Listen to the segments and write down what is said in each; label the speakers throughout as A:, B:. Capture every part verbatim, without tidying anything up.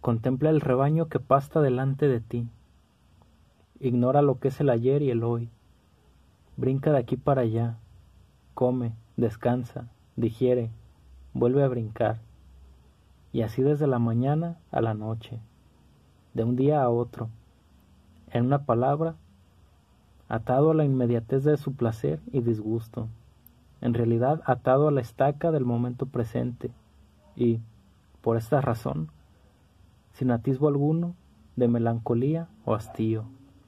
A: Contempla el rebaño que pasta delante de ti. Ignora lo que es el ayer y el hoy. Brinca de aquí para allá. Come, descansa, digiere, vuelve a brincar. Y así desde la mañana a la noche, de un día a otro. En una palabra, atado a la inmediatez de su placer y disgusto. En realidad atado a la estaca del momento presente. Y, por esta razón, sin atisbo alguno de melancolía o hastío.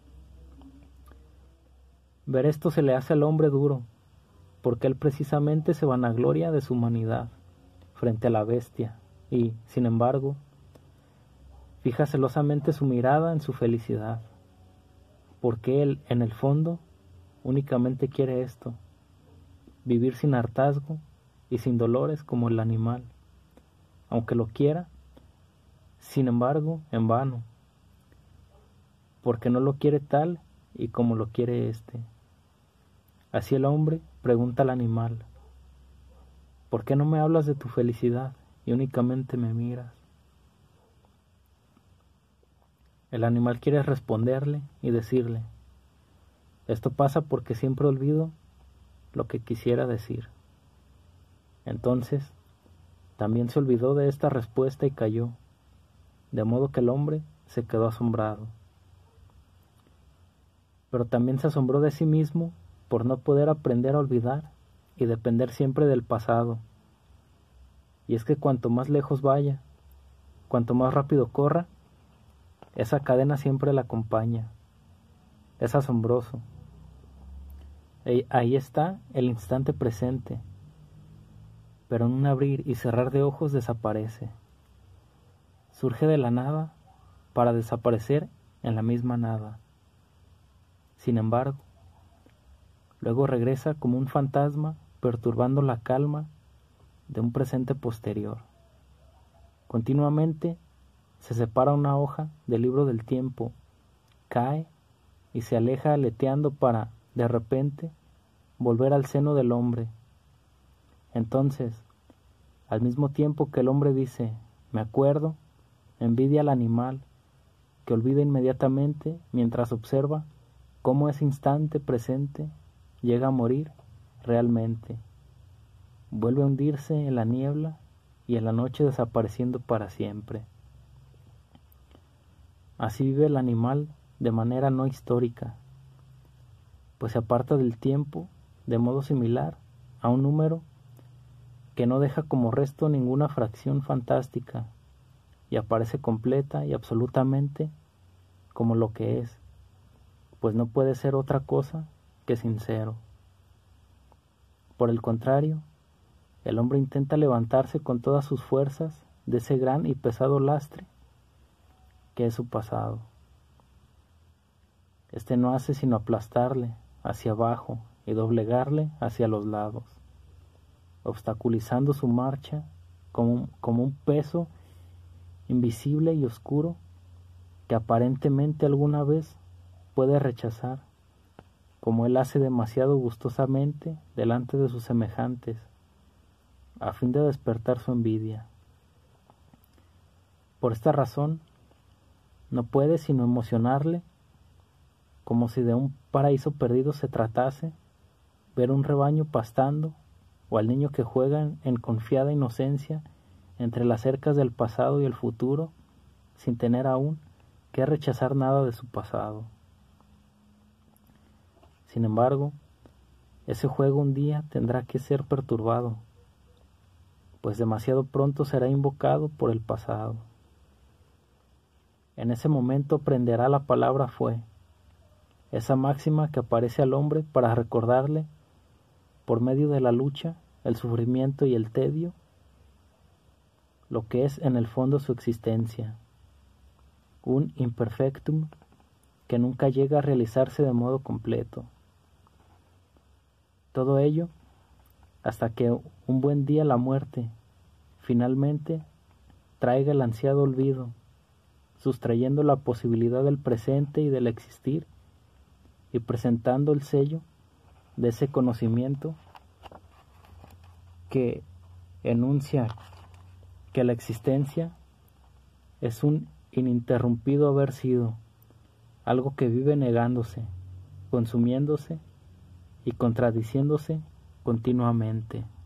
A: Ver esto se le hace al hombre duro, porque él precisamente se vanagloria de su humanidad frente a la bestia y, sin embargo, fija celosamente su mirada en su felicidad, porque él, en el fondo, únicamente quiere esto, vivir sin hartazgo y sin dolores como el animal, aunque lo quiera, sin embargo, en vano, porque no lo quiere tal y como lo quiere éste. Así el hombre pregunta al animal: ¿por qué no me hablas de tu felicidad y únicamente me miras? El animal quiere responderle y decirle: esto pasa porque siempre olvido lo que quisiera decir. Entonces, también se olvidó de esta respuesta y cayó, de modo que el hombre se quedó asombrado. Pero también se asombró de sí mismo por no poder aprender a olvidar y depender siempre del pasado. Y es que cuanto más lejos vaya, cuanto más rápido corra, esa cadena siempre la acompaña. Es asombroso. Ahí está el instante presente, pero en un abrir y cerrar de ojos desaparece. Surge de la nada para desaparecer en la misma nada. Sin embargo, luego regresa como un fantasma perturbando la calma de un presente posterior. Continuamente se separa una hoja del libro del tiempo, cae y se aleja aleteando para, de repente, volver al seno del hombre. Entonces, al mismo tiempo que el hombre dice, me acuerdo, envidia al animal, que olvida inmediatamente mientras observa cómo ese instante presente llega a morir realmente. Vuelve a hundirse en la niebla y en la noche desapareciendo para siempre. Así vive el animal de manera no histórica, pues se aparta del tiempo de modo similar a un número que no deja como resto ninguna fracción fantástica y aparece completa y absolutamente como lo que es, pues no puede ser otra cosa que sincero. Por el contrario, el hombre intenta levantarse con todas sus fuerzas de ese gran y pesado lastre que es su pasado. Este no hace sino aplastarle hacia abajo y doblegarle hacia los lados, obstaculizando su marcha como un, como un peso invisible y oscuro que aparentemente alguna vez puede rechazar, como él hace demasiado gustosamente delante de sus semejantes, a fin de despertar su envidia. Por esta razón, no puede sino emocionarle, como si de un paraíso perdido se tratase, ver un rebaño pastando, o al niño que juega en, en confiada inocencia entre las cercas del pasado y el futuro, sin tener aún que rechazar nada de su pasado. Sin embargo, ese juego un día tendrá que ser perturbado, pues demasiado pronto será invocado por el pasado. En ese momento aprenderá la palabra fue, esa máxima que aparece al hombre para recordarle, por medio de la lucha, el sufrimiento y el tedio, lo que es en el fondo su existencia, un imperfectum que nunca llega a realizarse de modo completo. Todo ello hasta que un buen día la muerte finalmente traiga el ansiado olvido, sustrayendo la posibilidad del presente y del existir y presentando el sello de ese conocimiento que enuncia que la existencia es un ininterrumpido haber sido, algo que vive negándose, consumiéndose y contradiciéndose continuamente.